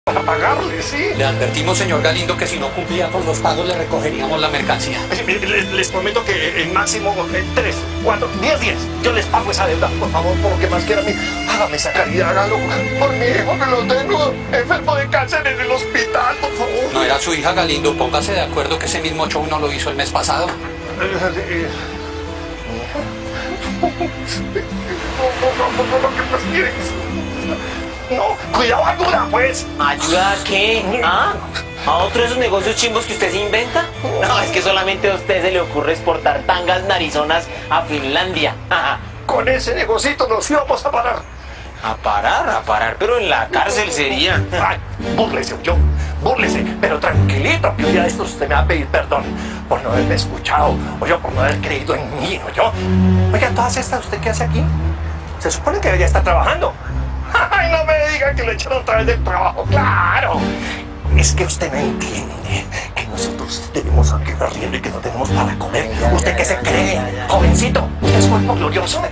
para pagarle, ¿sí? Le advertimos, señor Galindo, que si no cumplía con los pagos le recogeríamos la mercancía. Les prometo que el máximo 3, 4, 10 días yo les pago esa deuda. Por favor, por lo que más quiera, hágame esa caridad, hágalo por mi hijo, que lo tengo enfermo de cáncer en el hospital, por favor. No era su hija, Galindo. Póngase de acuerdo que ese mismo show no lo hizo el mes pasado. No, cuidado, ayuda, pues. ¿Ayuda a qué? ¿Ah? ¿A otro de esos negocios chimbos que usted se inventa? No, es que solamente a usted se le ocurre exportar tangas narizonas a Finlandia. Con ese negocito nos íbamos a parar. A parar, pero en la cárcel sería. Ay, búrlese, yo, búrlese, pero tranquilito, que un día de estos usted me va a pedir perdón por no haberme escuchado, o yo por no haber creído en mí, ¿no? Yo. Oiga, todas estas, ¿usted qué hace aquí? Se supone que debería estar trabajando. Ay, no me digan que lo echaron otra vez del trabajo, claro. Es que usted no entiende que nosotros tenemos aquí arriendo y que no tenemos para comer. ¿Usted qué se cree? Jovencito, usted es cuerpo glorioso.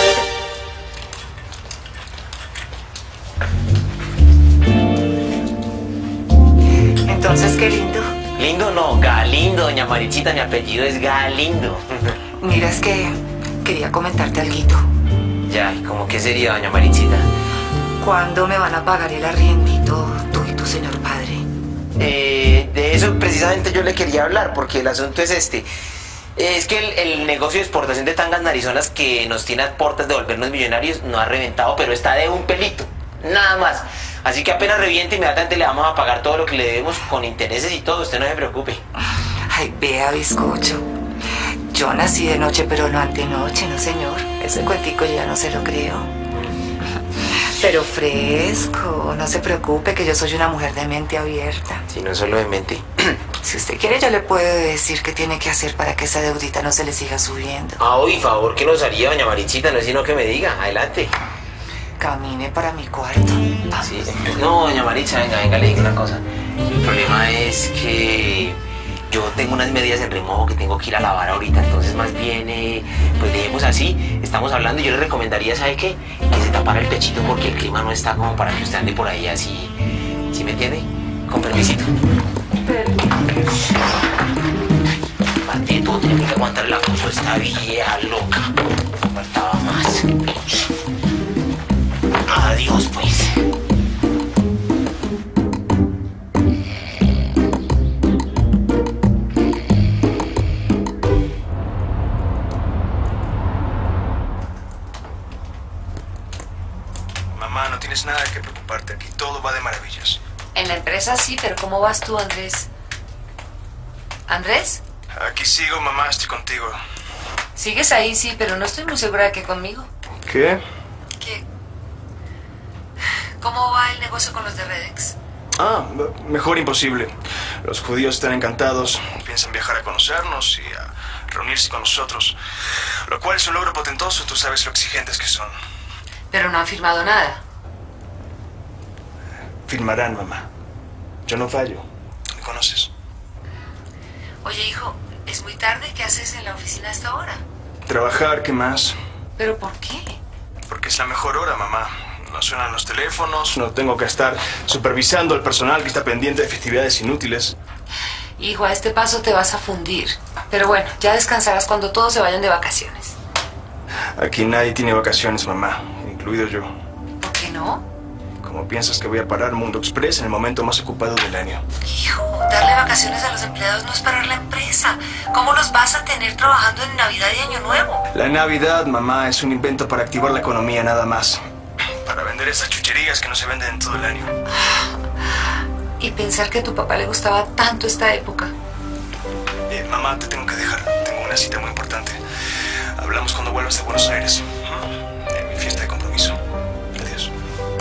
Entonces, qué lindo. Lindo no, Galindo, doña Marichita, mi apellido es Galindo. Mira, es que quería comentarte alguito. Ya, ¿y cómo qué sería, doña Marichita? ¿Cuándo me van a pagar el arriendito tú y tu señor padre? De eso precisamente yo le quería hablar, porque el asunto es este. Es que el negocio de exportación de tangas narizonas que nos tiene a puertas de volvernos millonarios no ha reventado, pero está de un pelito, nada más. Así que apenas reviente, inmediatamente le vamos a pagar todo lo que le debemos con intereses y todo, usted no se preocupe. Ay, vea, bizcocho. Yo nací de noche, pero no antenoche, no señor. Ese cuentico yo ya no se lo creo. Pero fresco, no se preocupe que yo soy una mujer de mente abierta. Si no solo de mente. Si usted quiere, yo le puedo decir qué tiene que hacer para que esa deudita no se le siga subiendo. Ay, favor que nos haría, doña Marichita, no es sino que me diga, adelante. Camine para mi cuarto. Sí. No, doña Maricha, venga, le digo una cosa. El problema es que yo tengo unas medias en remojo que tengo que ir a lavar ahorita, entonces más bien, pues dejemos así, estamos hablando y yo le recomendaría, ¿sabe qué? Que se tapara el pechito porque el clima no está como para que usted ande por ahí así, ¿sí me entiende? Con permisito. Maldito, tengo que aguantar el acoso de esta vieja loca. Faltaba más. Adiós, pues. Mamá, no tienes nada de qué preocuparte. Aquí todo va de maravillas. En la empresa sí, pero ¿cómo vas tú, Andrés? ¿Andrés? Aquí sigo, mamá, estoy contigo. Sigues ahí, sí, pero no estoy muy segura de que conmigo. ¿Qué? ¿Qué? ¿Cómo va el negocio con los de Redex? Mejor imposible. Los judíos están encantados. Piensan viajar a conocernos y a reunirse con nosotros. Lo cual es un logro potentoso. Tú sabes lo exigentes que son. Pero no han firmado nada. Firmarán, mamá. Yo no fallo. ¿Me conoces? Oye, hijo, es muy tarde. ¿Qué haces en la oficina a esta hora? Trabajar, ¿qué más? ¿Pero por qué? Porque es la mejor hora, mamá. No suenan los teléfonos, no tengo que estar supervisando al personal que está pendiente de festividades inútiles. Hijo, a este paso te vas a fundir. Pero bueno, ya descansarás cuando todos se vayan de vacaciones. Aquí nadie tiene vacaciones, mamá, incluido yo. ¿Por qué no? ¿Cómo piensas que voy a parar Mundo Express en el momento más ocupado del año? Hijo, darle vacaciones a los empleados no es parar la empresa. ¿Cómo los vas a tener trabajando en Navidad y Año Nuevo? La Navidad, mamá, es un invento para activar la economía nada más. Para vender esas chucherías que no se venden en todo el año. Y pensar que a tu papá le gustaba tanto esta época. Mamá, te tengo que dejar. Tengo una cita muy importante. Hablamos cuando vuelvas de Buenos Aires. En mi fiesta de compromiso. Adiós.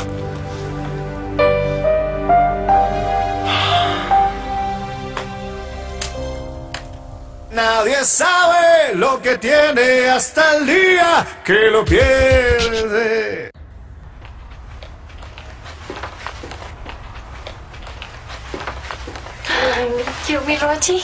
Nadie sabe lo que tiene hasta el día que lo pierde. Yo, mi Rochi.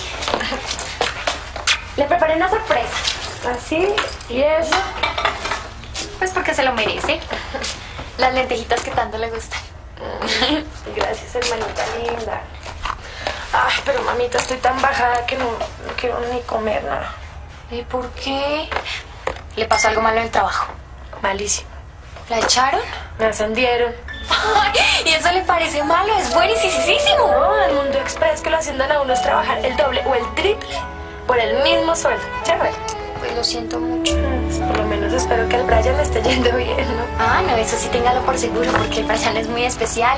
Le preparé una sorpresa. ¿Así? ¿Y eso? Pues porque se lo merece. Las lentejitas que tanto le gustan. Gracias, hermanita linda. Ay, pero mamita, estoy tan bajada que no quiero ni comer nada. ¿Y por qué? ¿Le pasó algo malo en el trabajo? Malísimo. ¿La echaron? Me ascendieron. Ay, ¿y eso le parece malo? Es buenísimo. No, el Mundo Express que lo asciendan a uno es trabajar el doble o el triple por el mismo sueldo. Chévere. Pues lo siento mucho. Por lo menos espero que al Brian le esté yendo bien, ¿no? Ah, no, eso sí téngalo por seguro, porque el Brian es muy especial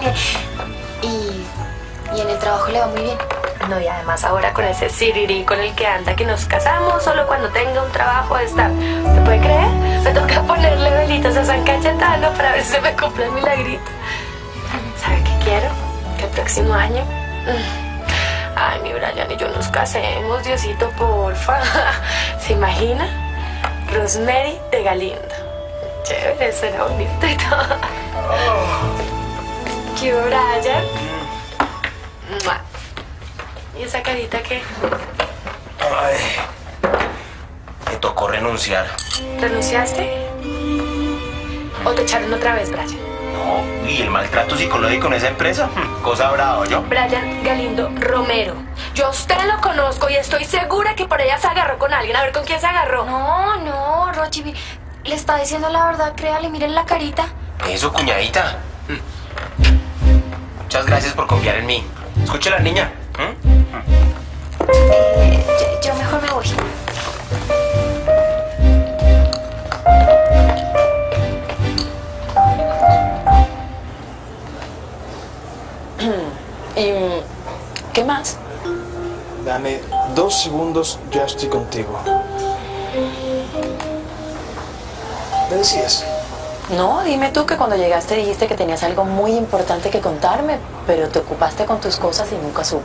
y en el trabajo le va muy bien. No, y además ahora con ese sirirí con el que anda, que nos casamos solo cuando tenga un trabajo de estar. ¿Me puede creer? Me toca ponerle velitas a San Cayetano para ver si se me cumple el milagrito. ¿Sabe qué quiero? Que el próximo año... Ay, mi Brian y yo nos casemos, Diosito, porfa. ¿Se imagina? Rosemary de Galindo. Chévere, suena bonito y todo. ¿Qué, Brian? ¡Mua! ¿Y esa carita qué? Ay, me tocó renunciar. ¿Renunciaste? ¿O te echaron otra vez, Brian? No, y el maltrato psicológico en esa empresa, cosa brava, ¿yo? Brian Galindo Romero. Yo a usted lo conozco y estoy segura que por ella se agarró con alguien. A ver, ¿con quién se agarró? No, Rochi, le está diciendo la verdad, créale, miren la carita. Eso, cuñadita. Muchas gracias por confiar en mí. Escuche la niña. Yo mejor me voy. ¿Y qué más? Dame 2 segundos, ya estoy contigo. ¿Me decías? No, dime tú que cuando llegaste dijiste que tenías algo muy importante que contarme, pero te ocupaste con tus cosas y nunca supe.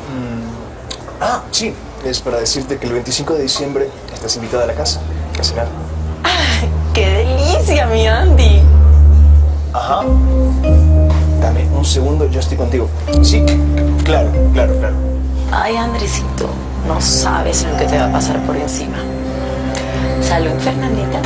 Sí, es para decirte que el 25 de diciembre estás invitada a la casa a cenar. ¡Qué delicia, mi Andy! Ajá. Dame un segundo, yo estoy contigo. Sí, claro. Ay, Andresito, no sabes lo que te va a pasar por encima. Salud, Fernandita.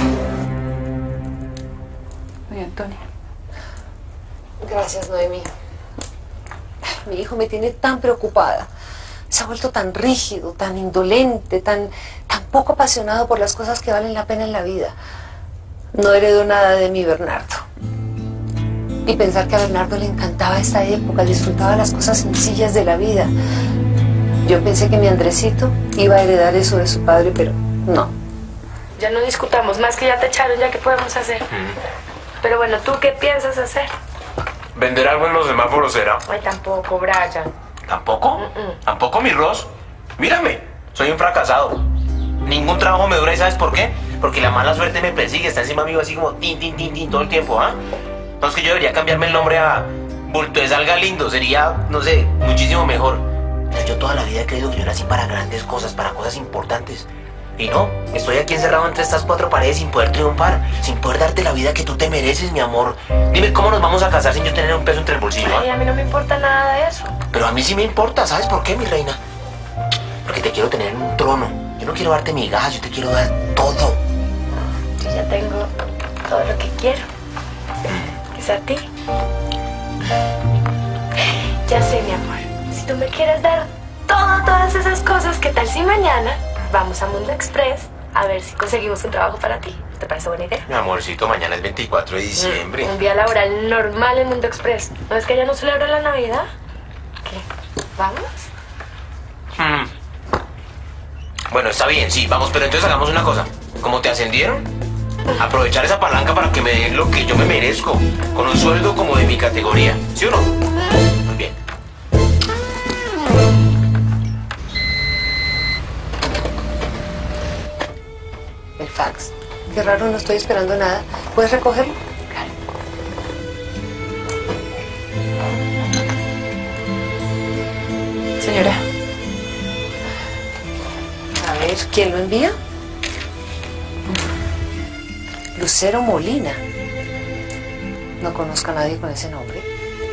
Oye, Antonia. Gracias, Noemí. Mi hijo me tiene tan preocupada. Se ha vuelto tan rígido, tan indolente, tan poco apasionado por las cosas que valen la pena en la vida. No heredó nada de mi Bernardo. Y pensar que a Bernardo le encantaba esta época, disfrutaba las cosas sencillas de la vida. Yo pensé que mi Andresito iba a heredar eso de su padre, pero no. Ya no discutamos más, que ya te echaron, ya qué podemos hacer. Pero bueno, ¿tú qué piensas hacer? ¿Vender algo en los semáforos será? Ay, tampoco, Brian. ¿Tampoco? ¿Tampoco, mi Ros? Mírame, soy un fracasado. Ningún trabajo me dura, ¿y sabes por qué? Porque la mala suerte me persigue, está encima mío así como tin todo el tiempo, ¿ah? No, es que yo debería cambiarme el nombre a Bulto de Salga Lindo, sería, no sé, muchísimo mejor. Yo toda la vida he creído que yo nací para grandes cosas, para cosas importantes. Y no, estoy aquí encerrado entre estas 4 paredes sin poder triunfar, sin poder darte la vida que tú te mereces, mi amor. Dime, ¿cómo nos vamos a casar sin yo tener un peso entre el bolsillo? Ay, a mí no me importa nada de eso. Pero a mí sí me importa, ¿sabes por qué, mi reina? Porque te quiero tener en un trono. Yo no quiero darte migajas, yo te quiero dar todo. Yo ya tengo todo lo que quiero. Es a ti. Ya sé, mi amor. Si tú me quieres dar todas esas cosas, ¿qué tal si mañana vamos a Mundo Express a ver si conseguimos un trabajo para ti? ¿Te parece buena idea? Mi amorcito, mañana es 24 de diciembre. Un día laboral normal en Mundo Express. ¿No es que ya no celebra la Navidad? ¿Qué? ¿Vamos? Bueno, está bien, sí, vamos, pero entonces hagamos una cosa. Como te ascendieron, aprovechar esa palanca para que me den lo que yo me merezco, con un sueldo como de mi categoría, ¿sí o no? Muy bien. El fax. Qué raro, no estoy esperando nada. ¿Puedes recogerlo? Claro. Señora. A ver, ¿quién lo envía? Lucero Molina. No conozco a nadie con ese nombre.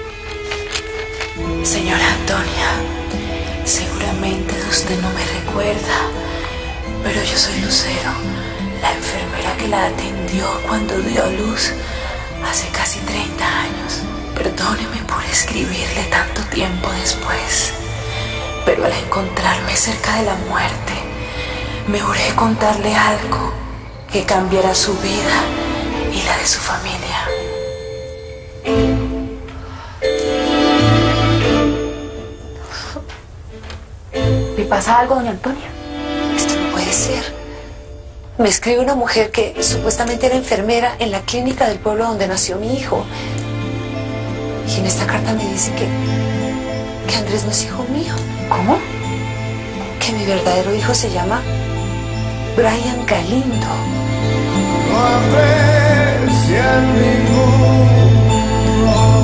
Señora Antonia, seguramente usted no me recuerda, pero yo soy Lucero, la enfermera que la atendió cuando dio a luz hace casi 30 años. Perdóneme por escribirle tanto tiempo después, pero al encontrarme cerca de la muerte, me urge contarle algo que cambiará su vida y la de su familia. ¿Le pasa algo, doña Antonia? Esto no puede ser. Me escribe una mujer que supuestamente era enfermera en la clínica del pueblo donde nació mi hijo. Y en esta carta me dice que Andrés no es hijo mío. ¿Cómo? Que mi verdadero hijo se llama Brian Galindo. No aprecian ninguno